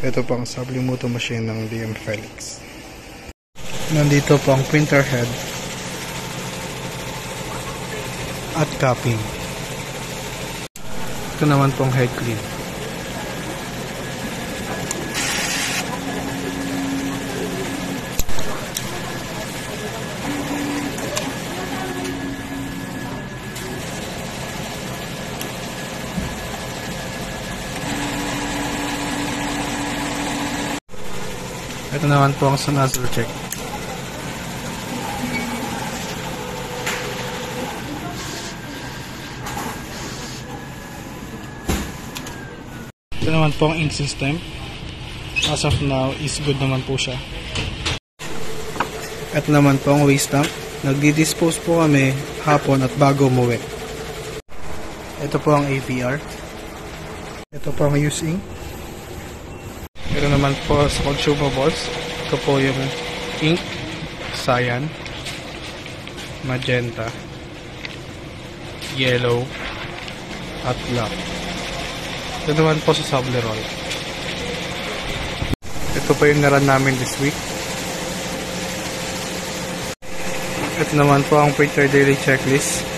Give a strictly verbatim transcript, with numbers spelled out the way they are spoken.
Ito po ang Subli machine ng D M Felix. Nandito po ang printer head at capping. Ito naman po ang head clean. Ito naman po ang sa nozzle check. Ito naman po ang ink system. As of now is good naman po siya. Ito naman po ang waste dump. Nagdi-dispose po kami hapon at bago umuwi. Ito po ang A P R. Ito po ang use ink. Ito naman po sa consumables. Ito po yung ink, cyan, magenta, yellow, at black. Ito naman po sa Subli roll. Ito po yung naran namin this week. Ito naman po ang printer daily checklist.